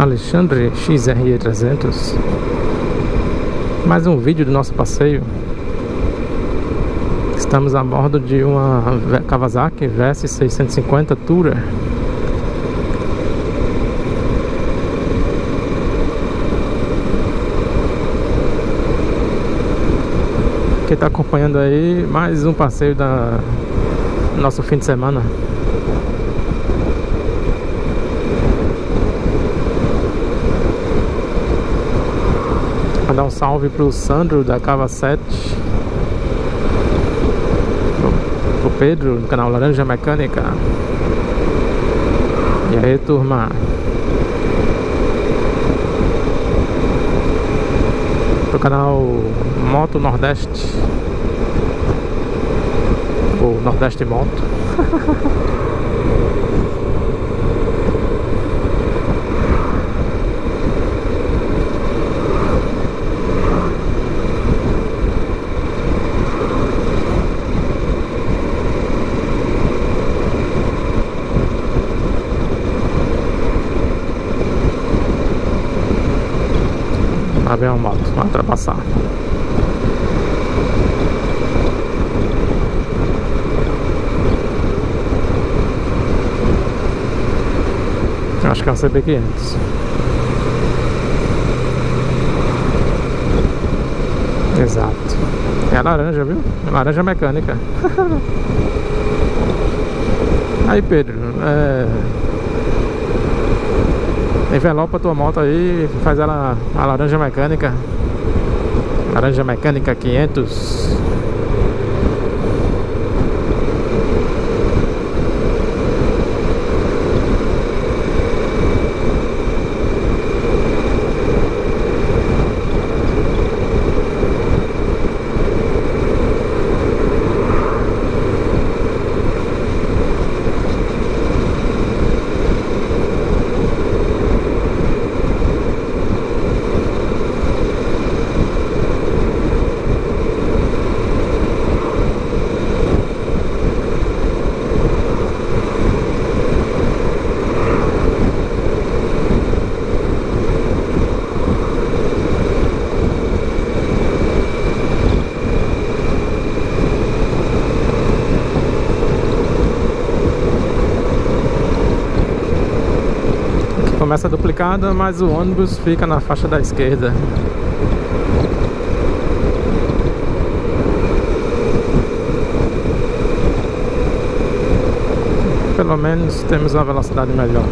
Alexandre XRE 300. Mais um vídeo do nosso passeio. Estamos a bordo de uma Kawasaki VS 650 Tourer. Quem está acompanhando aí, mais um passeio da nosso fim de semana. Mandar um salve pro Sandro da Cava 7, pro Pedro do canal Laranja Mecânica. E aí, turma? Pro canal Moto Nordeste, ou Nordeste Moto. Lá vem uma moto, vai ultrapassar. Acho que é um CB500. Exato. É a laranja, viu? É laranja mecânica. Aí, Pedro, envelopa a tua moto aí, faz ela a laranja mecânica. Laranja mecânica 500. Começa a duplicada, mas o ônibus fica na faixa da esquerda. Pelo menos temos uma velocidade melhor.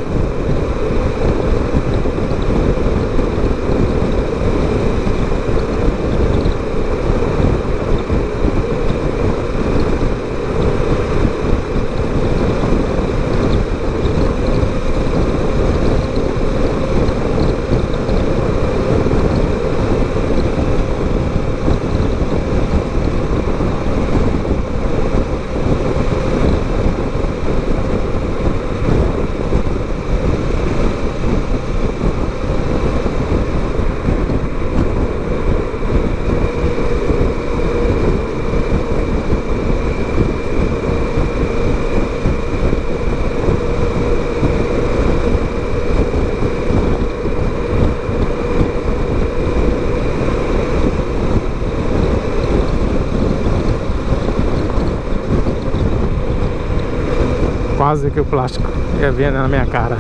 Quase que o plástico ia vir na minha cara.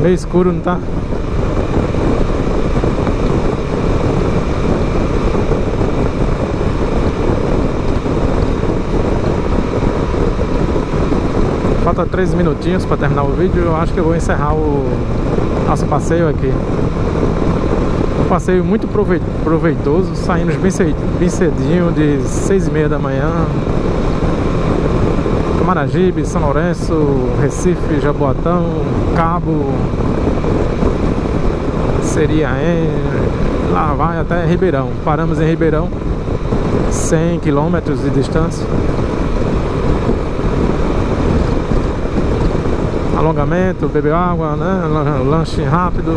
meio escuro, não tá? Falta 3 minutinhos para terminar o vídeo. Eu acho que eu vou encerrar o nosso passeio aqui. Um passeio muito proveitoso. Saímos bem cedinho, de 6h30 da manhã. Camaragibe, São Lourenço, Recife, Jaboatão, Cabo, Seriaém, lá vai até Ribeirão. Paramos em Ribeirão, 100 km de distância. Alongamento, beber água, né? Lanche rápido.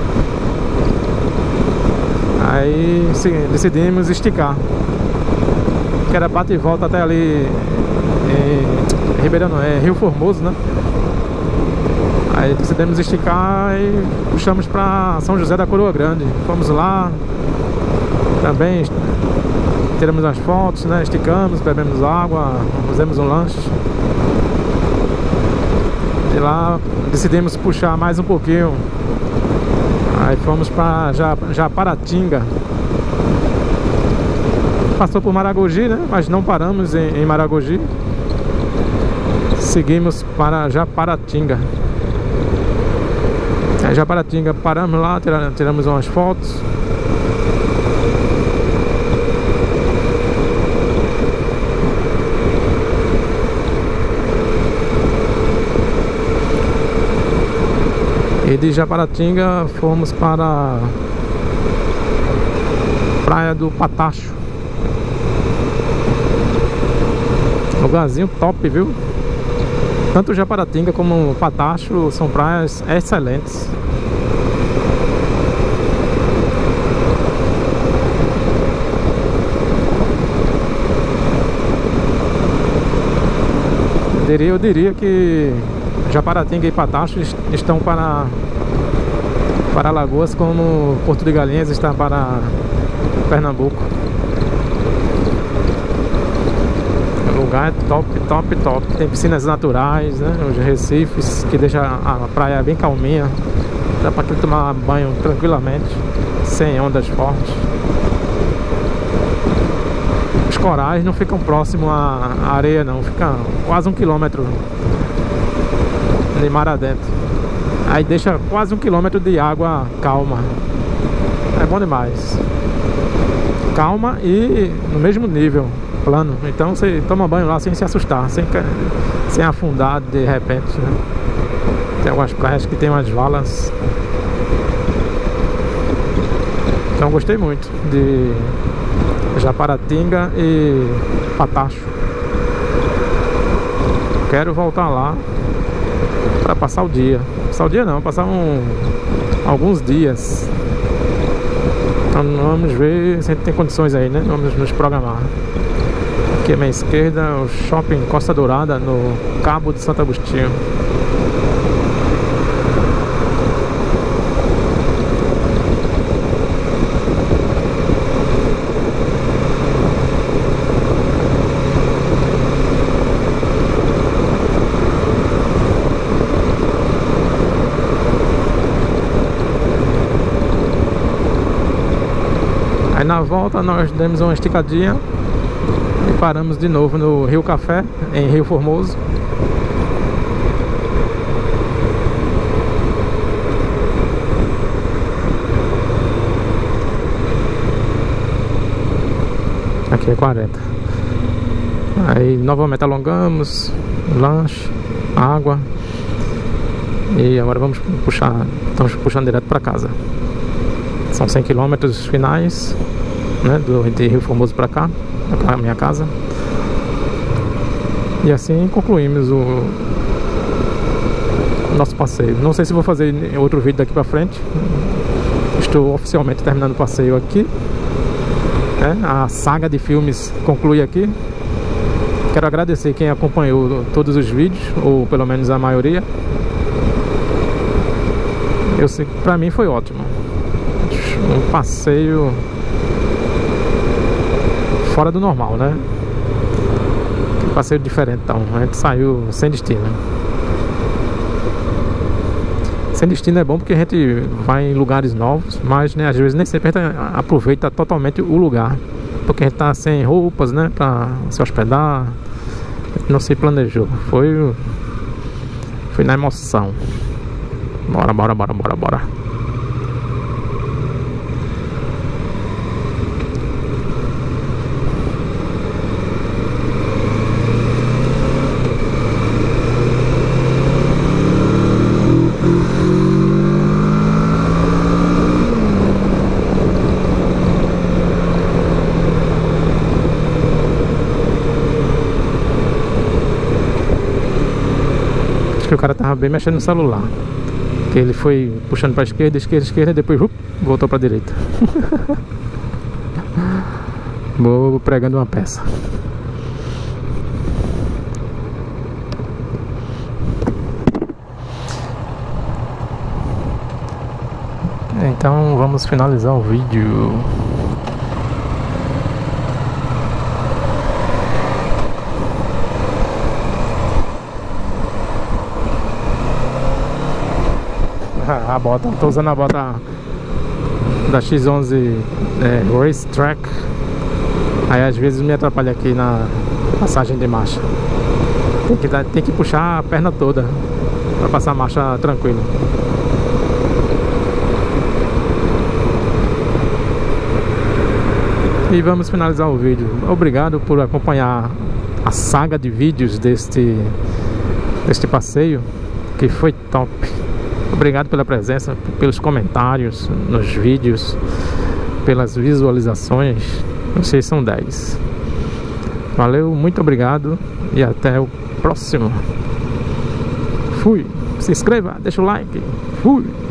Aí decidimos esticar, que era bate e volta até ali em Ribeirão, não, é Rio Formoso, né? Aí decidimos esticar e puxamos para São José da Coroa Grande. Fomos lá, também tiramos as fotos, né? Esticamos, bebemos água, fizemos um lanche. De lá decidimos puxar mais um pouquinho. Aí fomos para Japaratinga. Passou por Maragogi, né? Mas não paramos em Maragogi. Seguimos para Japaratinga. Aí Japaratinga paramos lá, tiramos umas fotos. E de Japaratinga fomos para a Praia do Patacho. Lugarzinho top, viu? Tanto Japaratinga como Patacho são praias excelentes. Eu diria que Japaratinga e Patacho estão para Alagoas, como Porto de Galinhas está para Pernambuco. O lugar é top, top, top. Tem piscinas naturais, né? Os recifes, que deixa a praia bem calminha. Dá para tomar banho tranquilamente, sem ondas fortes. Os corais não ficam próximos à areia, não. Fica quase 1 quilômetro de mar adentro. Aí deixa quase 1 quilômetro de água calma. É bom demais. Calma e no mesmo nível, plano. Então você toma banho lá sem se assustar, sem afundar de repente, né? Tem algumas praias que tem umas valas. Então gostei muito de Japaratinga e Patacho. Quero voltar lá para passar o dia. Passar o dia não, passar alguns dias. Então vamos ver se a gente tem condições aí, né? Vamos nos programar. Aqui à minha esquerda, o Shopping Costa Dourada, no Cabo de Santo Agostinho. Aí na volta nós demos uma esticadinha e paramos de novo no Rio Café, em Rio Formoso. Aqui é 40. Aí novamente alongamos, lanche, água. E agora vamos puxar, estamos puxando direto para casa. São 100 km finais, né, de Rio Formoso para cá, para a minha casa. E assim concluímos o nosso passeio. Não sei se vou fazer outro vídeo daqui para frente. Estou oficialmente terminando o passeio aqui, né? A saga de filmes conclui aqui. Quero agradecer quem acompanhou todos os vídeos, ou pelo menos a maioria. Eu sei que para mim foi ótimo. Um passeio fora do normal, né? Um passeio diferente, então. A gente saiu sem destino. Sem destino é bom porque a gente vai em lugares novos, mas né, às vezes nem sempre a gente aproveita totalmente o lugar, porque a gente tá sem roupas, né, pra se hospedar. A gente não se planejou, foi na emoção. Bora. Que o cara tava bem mexendo no celular, que ele foi puxando pra esquerda e depois voltou pra direita. Vou pregando uma peça. Então vamos finalizar o vídeo. A bota, tô usando a bota da X11 Race Track. Aí às vezes me atrapalha aqui na passagem de marcha. Tem que puxar a perna toda pra passar a marcha tranquilo. E vamos finalizar o vídeo. Obrigado por acompanhar a saga de vídeos deste passeio, que foi top. Obrigado pela presença, pelos comentários nos vídeos, pelas visualizações. Vocês são 10. Valeu, muito obrigado e até o próximo. Fui. Se inscreva, deixa o like. Fui.